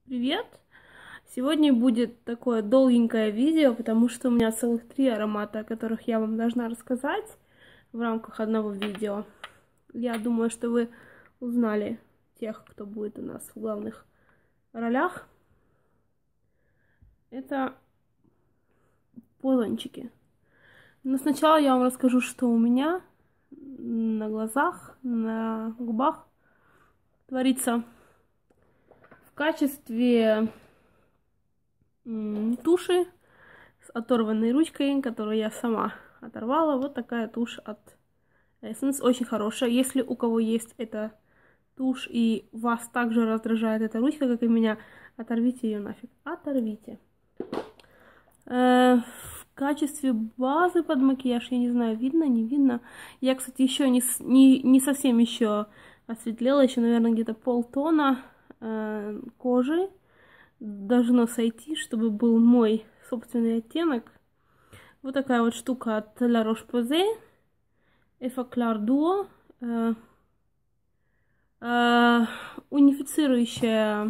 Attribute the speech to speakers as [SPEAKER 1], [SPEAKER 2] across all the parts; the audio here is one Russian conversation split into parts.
[SPEAKER 1] Привет! Сегодня будет такое долгенькое видео, потому что у меня целых 3 аромата, о которых я вам должна рассказать в рамках одного видео. Я думаю, что вы узнали тех, кто будет у нас в главных ролях. Это полончики. Но сначала я вам расскажу, что у меня на глазах, на губах творится. В качестве туши с оторванной ручкой, которую я сама оторвала. Вот такая тушь от Essence. Очень хорошая. Если у кого есть эта тушь и вас также раздражает эта ручка, как и меня, оторвите ее нафиг. Оторвите. В качестве базы под макияж, я не знаю, видно, не видно. Я, кстати, еще не совсем еще осветлела, еще, наверное, где-то полтона кожи должно сойти, чтобы был мой собственный оттенок. Вот такая вот штука от La Roche-Posay, Effaclar Duo, унифицирующая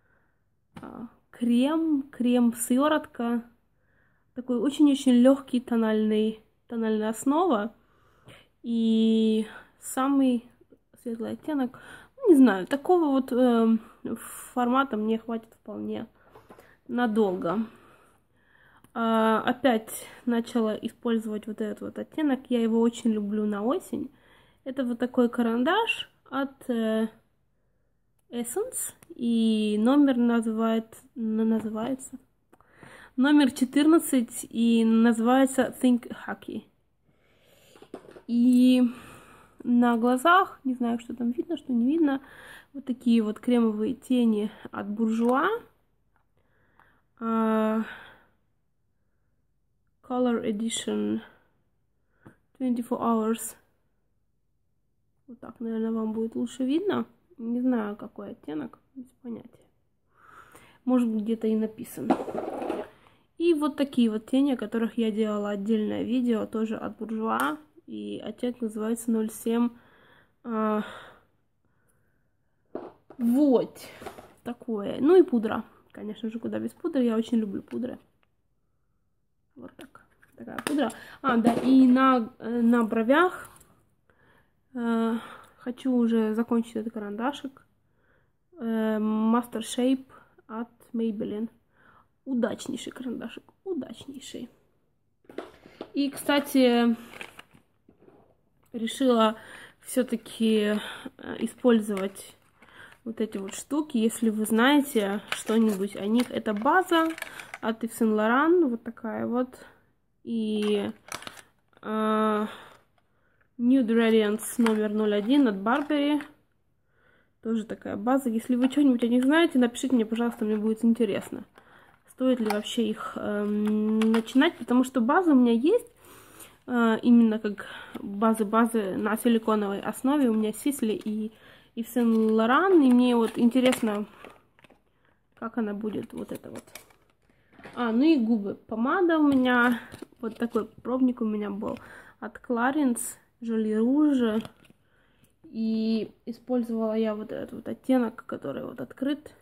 [SPEAKER 1] крем-сыворотка, такой очень-очень легкий тональная основа и самый светлый оттенок. Не знаю, такого вот формата мне хватит вполне надолго. Опять начала использовать вот этот вот оттенок. Я его очень люблю на осень. Это вот такой карандаш от Essence. И номер называется номер 14 и называется Think Hacky. И на глазах, не знаю, что там видно, что не видно, вот такие вот кремовые тени от Bourjois. Color Edition 24 Hours. Вот так, наверное, вам будет лучше видно. Не знаю, какой оттенок, без понятия. Может быть, где-то и написано. И вот такие вот тени, о которых я делала отдельное видео, тоже от Bourjois. И оттенок называется 07. Вот такое. Ну и пудра. Конечно же, куда без пудры. Я очень люблю пудры. Вот так. Такая пудра. Да, и на бровях хочу уже закончить этот карандашик. Master Shape от Maybelline. Удачнейший карандашик. Удачнейший. И, кстати, решила все-таки использовать вот эти вот штуки. Если вы знаете что-нибудь о них, это база от Yves Saint Laurent, вот такая вот, и Nude Radiance номер 01 от Burberry, тоже такая база. Если вы что-нибудь о них знаете, напишите мне, пожалуйста, мне будет интересно, стоит ли вообще их начинать, потому что база у меня есть, именно как базы на силиконовой основе. У меня Сисли и Yves Saint Laurent, и мне вот интересно, как она будет, вот это вот. Ну и губы. Помада у меня, вот такой пробник у меня был от Clarins, Jolie Rouge, и использовала я вот этот вот оттенок, который вот открыт,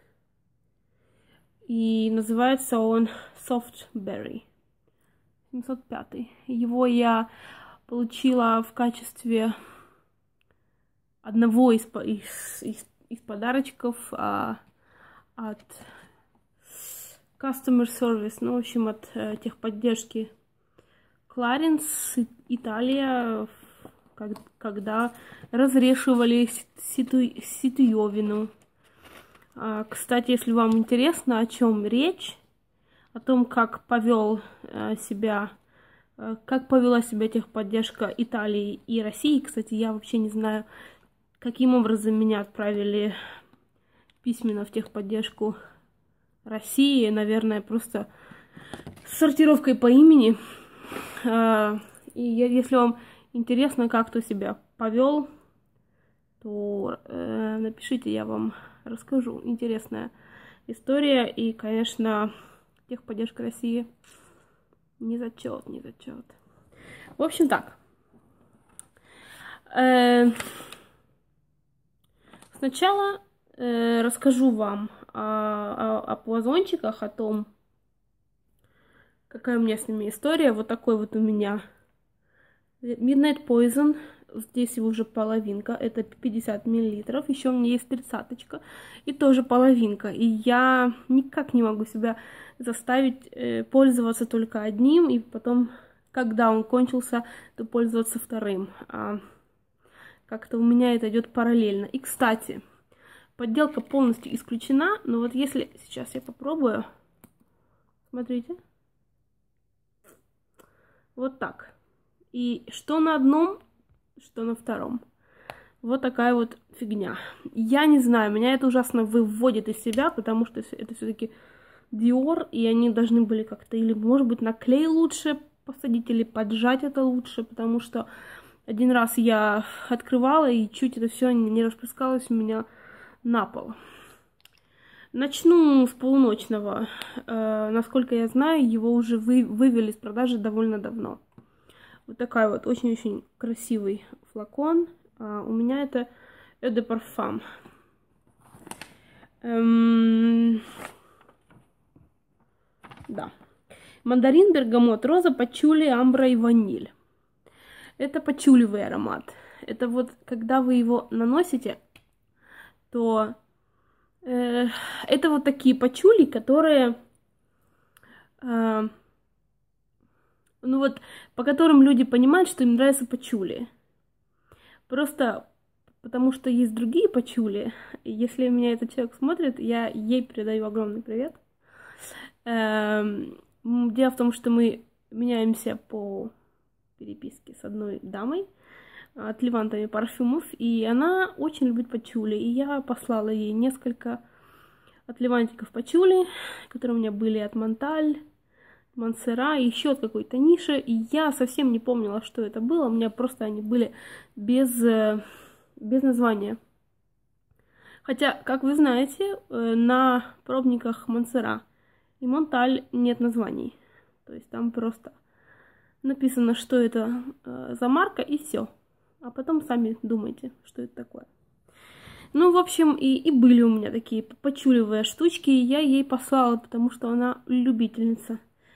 [SPEAKER 1] и называется он Soft Berry 705. Его я получила в качестве одного из подарочков от Customer Service, ну, в общем, от техподдержки Clarins, Италия, когда разрешивали ситуевину. Кстати, если вам интересно, о чем речь, о том, как повела себя техподдержка Италии и России. Кстати, я вообще не знаю, каким образом меня отправили письменно в техподдержку России. Наверное, просто с сортировкой по имени. И если вам интересно, как кто себя повел, то напишите, я вам расскажу. Интересная история. И, конечно, техподдержка России не зачет. В общем, так. Сначала расскажу вам о пуазончиках, о том, какая у меня с ними история. Вот такой вот у меня Midnight Poison. Здесь его уже половинка. Это 50 миллилитров. Еще у меня есть 30-очка. И тоже половинка. И я никак не могу себя заставить пользоваться только одним. И потом, когда он кончился, то пользоваться вторым. Как-то у меня это идет параллельно. И, кстати, подделка полностью исключена. Но вот если сейчас я попробую. Смотрите. Вот так. И что на одном, что на втором. Вот такая вот фигня. Я не знаю, меня это ужасно выводит из себя, потому что это все-таки Dior, и они должны были как-то, или, может быть, на клей лучше посадить, или поджать это лучше, потому что один раз я открывала, и чуть это все не расплескалось у меня на пол. Начну с полуночного. Насколько я знаю, его уже вывели из продажи довольно давно. Вот такой вот очень-очень красивый флакон. У меня это Eau de Parfum. Да. Мандарин, бергамот, роза, пачули, амбра и ваниль. Это пачулевый аромат. Это вот, когда вы его наносите, то это вот такие пачули, которые, ну вот, по которым люди понимают, что им нравятся пачули. Просто потому что есть другие пачули. И если меня этот человек смотрит, я ей передаю огромный привет. Дело в том, что мы меняемся по переписке с одной дамой, отливантами парфюмов, и она очень любит пачули, и я послала ей несколько отливантиков пачули, которые у меня были от Монталь, Монсера, и еще от какой-то ниши, и я совсем не помнила, что это было, у меня просто они были без названия. Хотя, как вы знаете, на пробниках Монсера и Монталь нет названий, то есть там просто написано, что это за марка, и все. А потом сами думайте, что это такое. Ну, в общем, и были у меня такие пачулевые штучки, и я ей послала, потому что она любительница.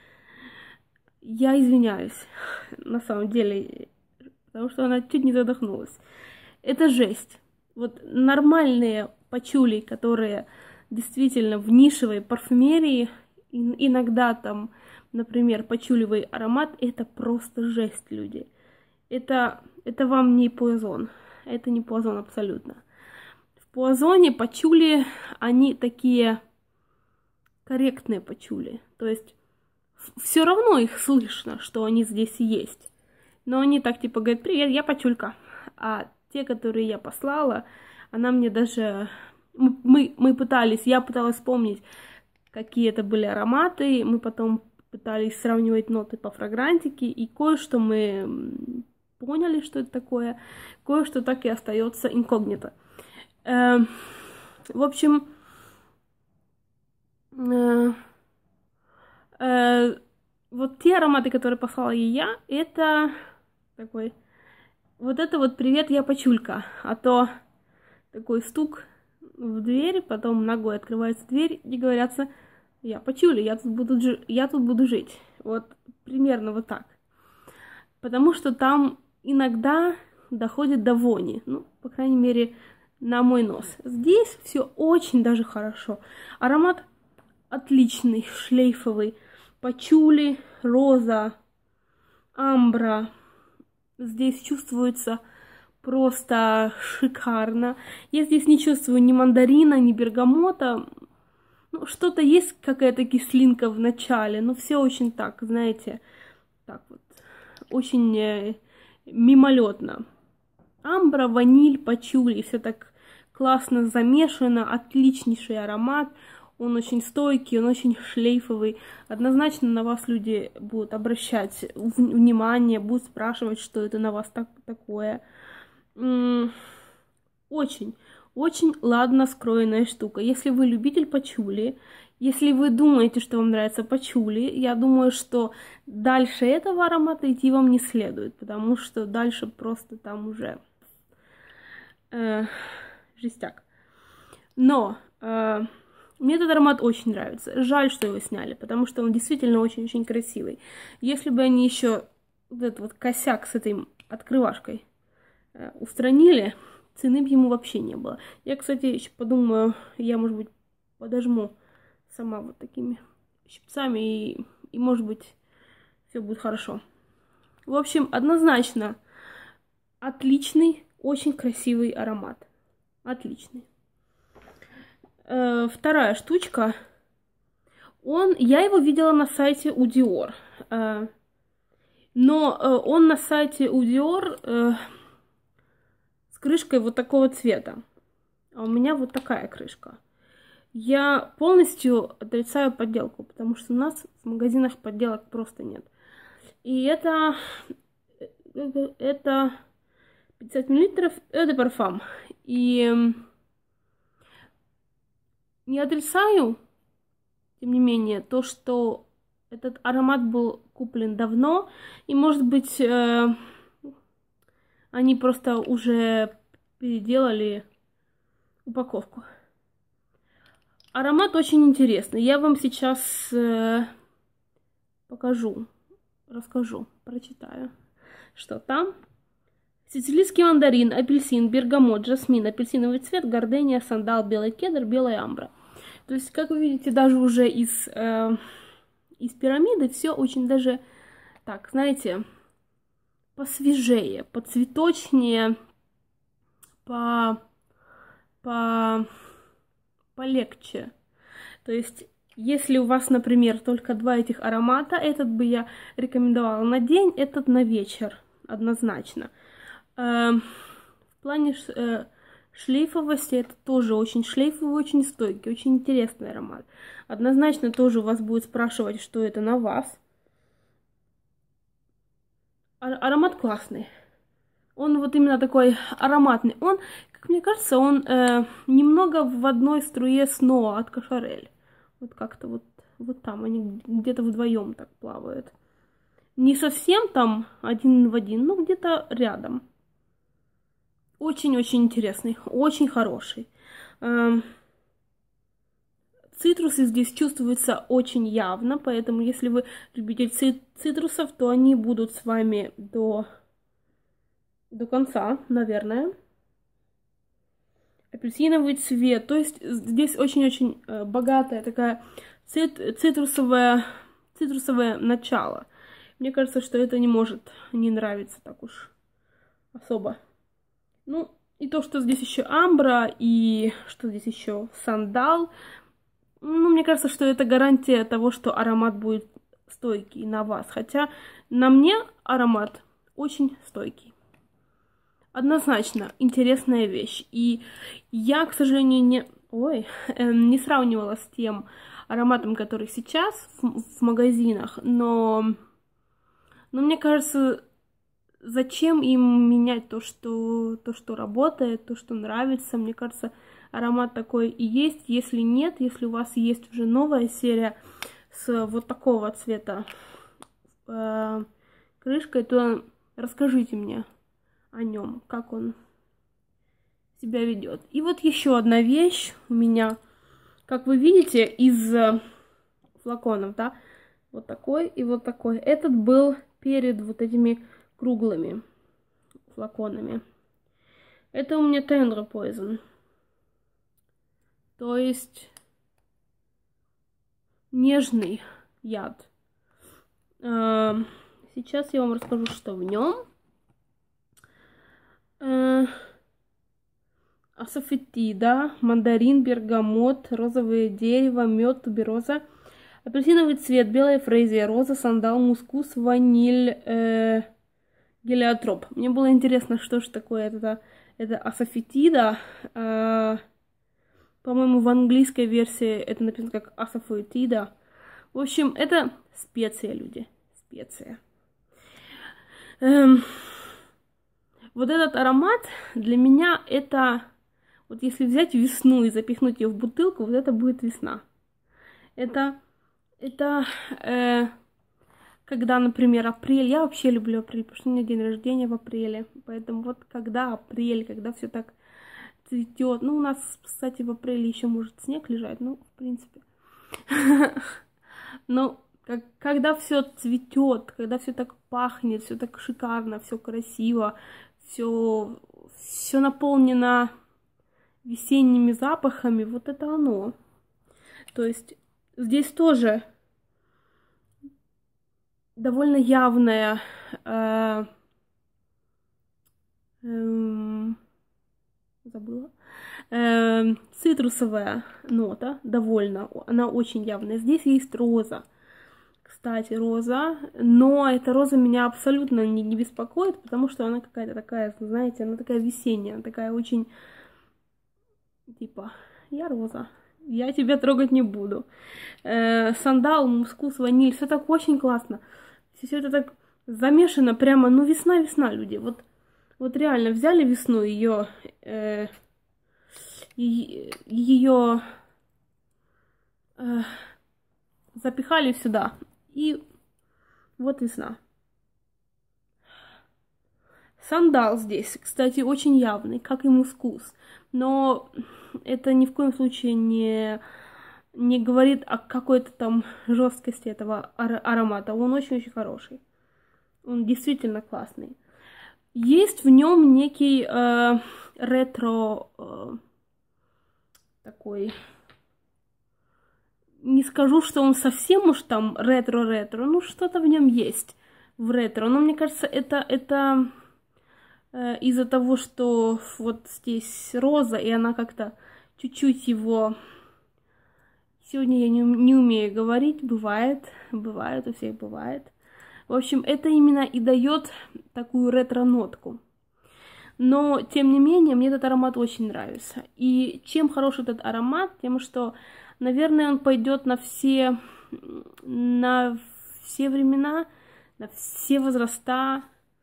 [SPEAKER 1] Я извиняюсь, на самом деле, потому что она чуть не задохнулась. Это жесть. Вот нормальные пачули, которые действительно в нишевой парфюмерии, иногда там, например, пачулевый аромат, это просто жесть, люди. Это вам не пуазон. Это не пуазон абсолютно. В пуазоне пачули, они такие корректные пачули. То есть все равно их слышно, что они здесь есть. Но они так типа говорят: привет, я пачулька. А те, которые я послала, она мне даже... я пыталась вспомнить, какие это были ароматы. Мы потом пытались сравнивать ноты по фрагрантике. И кое-что мы поняли, что это такое. Кое-что так и остается инкогнито. В общем, вот те ароматы, которые послала ей я, это такой... Вот это вот привет, я пачулька. А то такой стук в дверь, потом ногой открывается дверь и говорятся: я пачуля, я тут буду жить. Вот примерно вот так. Потому что там иногда доходит до вони. Ну, по крайней мере, на мой нос. Здесь все очень даже хорошо. Аромат отличный, шлейфовый. Пачули, роза, амбра. Здесь чувствуется просто шикарно. Я здесь не чувствую ни мандарина, ни бергамота. Ну, что-то есть, какая-то кислинка в начале, но все очень так, знаете, так вот, очень мимолетно. Амбра, ваниль, пачули, все так классно замешано, отличнейший аромат. Он очень стойкий, он очень шлейфовый. Однозначно на вас люди будут обращать внимание, будут спрашивать, что это на вас такое. Очень, очень ладно скроенная штука. Если вы любитель пачули, если вы думаете, что вам нравится пачули, я думаю, что дальше этого аромата идти вам не следует, потому что дальше просто там уже жестяк. Но Мне этот аромат очень нравится. Жаль, что его сняли, потому что он действительно очень-очень красивый. Если бы они еще вот этот вот косяк с этой открывашкой устранили, цены бы ему вообще не было. Я, кстати, еще подумаю, я, может быть, подожму сама вот такими щипцами, и может быть, все будет хорошо. В общем, однозначно отличный, очень красивый аромат. Отличный. Вторая штучка. Я его видела на сайте у Dior. Но он на сайте у Dior с крышкой вот такого цвета. А у меня вот такая крышка. Я полностью отрицаю подделку, потому что у нас в магазинах подделок просто нет. И это 50 мл Eau de Parfum. И не отрицаю, тем не менее, то, что этот аромат был куплен давно, и, может быть, они просто уже переделали упаковку. Аромат очень интересный. Я вам сейчас покажу, расскажу, прочитаю, что там. Сицилийский мандарин, апельсин, бергамот, жасмин, апельсиновый цвет, гордения, сандал, белый кедр, белая амбра. То есть, как вы видите, даже уже из пирамиды все очень даже, так, знаете, посвежее, поцветочнее, полегче. То есть, если у вас, например, только два этих аромата, этот бы я рекомендовала на день, этот на вечер, однозначно. В плане шлейфовости это тоже очень шлейфовый, очень стойкий, очень интересный аромат. Однозначно тоже у вас будет спрашивать, что это на вас. Аромат классный. Он вот именно такой ароматный. Он, как мне кажется, он немного в одной струе с Ноа от Кошарель. Вот как-то вот там они где-то вдвоем так плавают. Не совсем там один в один, но где-то рядом. Очень-очень интересный, очень хороший. Цитрусы здесь чувствуются очень явно, поэтому если вы любитель цитрусов, то они будут с вами до конца, наверное. Апельсиновый цвет, то есть здесь очень-очень богатая такая цитрусовое начало. Мне кажется, что это не может не нравиться так уж особо. Ну, и то, что здесь еще амбра, и что здесь еще сандал. Ну, мне кажется, что это гарантия того, что аромат будет стойкий на вас. Хотя на мне аромат очень стойкий. Однозначно интересная вещь. И я, к сожалению, не сравнивала с тем ароматом, который сейчас в магазинах. Но мне кажется, зачем им менять то, что работает, то, что нравится? Мне кажется, аромат такой и есть. Если нет, если у вас есть уже новая серия с вот такого цвета крышкой, то расскажите мне о нем, как он себя ведет. И вот еще одна вещь у меня, как вы видите, из флаконов, да, вот такой и вот такой. Этот был перед вот этими круглыми флаконами. Это у меня Tendre Poison. То есть нежный яд. Сейчас я вам расскажу, что в нем. Асафетида, мандарин, бергамот, розовое дерево, мед, тубероза, апельсиновый цвет, белая фрезия, роза, сандал, мускус, ваниль, гелиотроп. Мне было интересно, что же такое это асафетида. По-моему, в английской версии это написано как асафетида. В общем, это специя, люди. Специя. Вот этот аромат для меня это... Вот если взять весну и запихнуть ее в бутылку, вот это будет весна. Это когда, например, апрель. Я вообще люблю апрель, потому что у меня день рождения в апреле. Поэтому вот когда апрель, когда все так цветет. Ну, у нас, кстати, в апреле еще может снег лежать, ну, в принципе. Но когда все цветет, когда все так пахнет, все так шикарно, все красиво, все наполнено весенними запахами, вот это оно. То есть здесь тоже довольно явная забыла. Цитрусовая нота, довольно, она очень явная. Здесь есть роза. Кстати, роза, но эта роза меня абсолютно не беспокоит, потому что она какая-то такая, знаете, она такая весенняя, она такая очень, типа, я роза, я тебя трогать не буду. Сандал, мускус, ваниль, все так очень классно. Все это так замешано прямо, ну, весна, люди. Вот реально взяли весну, ее запихали сюда. И вот весна. Сандал здесь, кстати, очень явный, как и мускус. Но это ни в коем случае не говорит о какой-то там жесткости этого аромата. Он очень-очень хороший. Он действительно классный. Есть в нем некий ретро такой. Не скажу, что он совсем уж там ретро-ретро, ну что-то в нем есть в ретро. Но мне кажется, это из-за того, что вот здесь роза, и она как-то чуть-чуть его... Сегодня я не умею говорить, бывает, у всех бывает. В общем, это именно и дает такую ретро-нотку. Но, тем не менее, мне этот аромат очень нравится. И чем хорош этот аромат? Тем, что, наверное, он пойдет на все времена, на все возраста.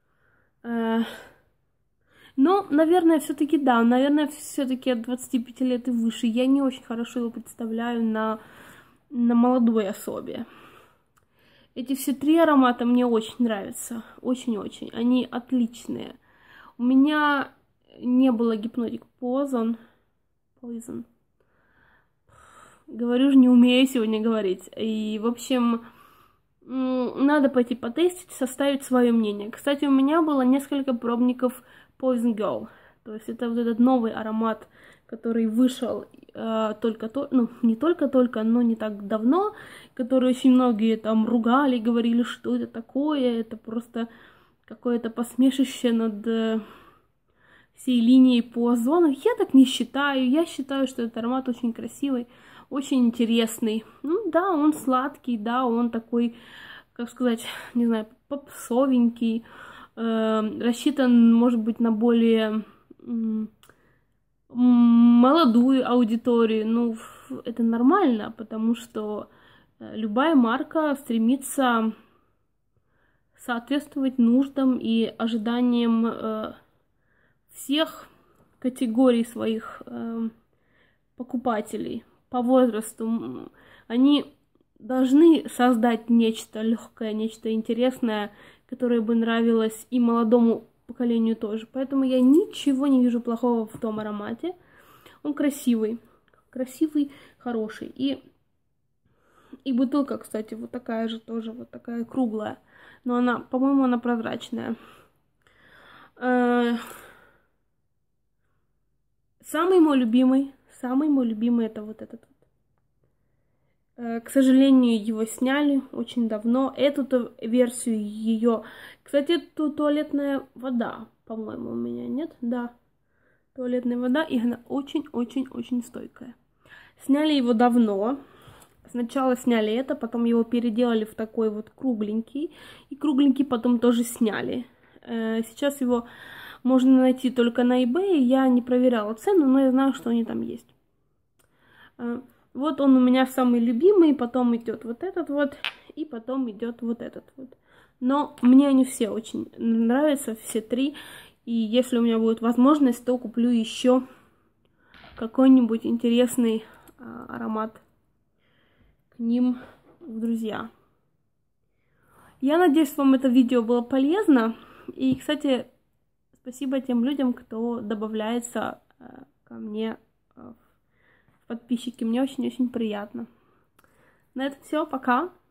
[SPEAKER 1] Но, наверное, все-таки да, наверное, все-таки от 25 лет и выше. Я не очень хорошо его представляю на молодой особе. Эти все три аромата мне очень нравятся, очень-очень, они отличные. У меня не было Hypnotic Poison. Говорю же, не умею сегодня говорить. И, в общем, надо пойти потестить, составить свое мнение. Кстати, у меня было несколько пробников Poison Girl. То есть это вот этот новый аромат, который вышел не только-только, но не так давно, который очень многие там ругали, говорили, что это такое, это просто какое-то посмешище над всей линией по озону. Я так не считаю, я считаю, что этот аромат очень красивый, очень интересный. Ну да, он сладкий, да, он такой, как сказать, не знаю, попсовенький, рассчитан, может быть, на более молодую аудиторию. Ну, это нормально, потому что любая марка стремится соответствовать нуждам и ожиданиям всех категорий своих покупателей по возрасту. Они должны создать нечто легкое, нечто интересное, которое бы нравилось и молодому поколению тоже. Поэтому я ничего не вижу плохого в том аромате. Он красивый, хороший. И бутылка, кстати, вот такая же тоже, вот такая круглая. Но она, по-моему, она прозрачная. Самый мой любимый это вот этот вот. К сожалению, его сняли очень давно. Эту версию ее... Кстати, это туалетная вода, по-моему, у меня, нет? Да. Туалетная вода, и она очень-очень-очень стойкая. Сняли его давно. Сначала сняли это, потом его переделали в такой вот кругленький. И кругленький потом тоже сняли. Сейчас его можно найти только на eBay. Я не проверяла цену, но я знаю, что они там есть. Вот он у меня самый любимый. Потом идет вот этот вот. И потом идет вот этот вот. Но мне они все очень нравятся, все три. И если у меня будет возможность, то куплю еще какой-нибудь интересный аромат к ним в друзья. Я надеюсь, вам это видео было полезно. И, кстати, спасибо тем людям, кто добавляется ко мне в подписчики. Мне очень-очень приятно. На этом все, пока.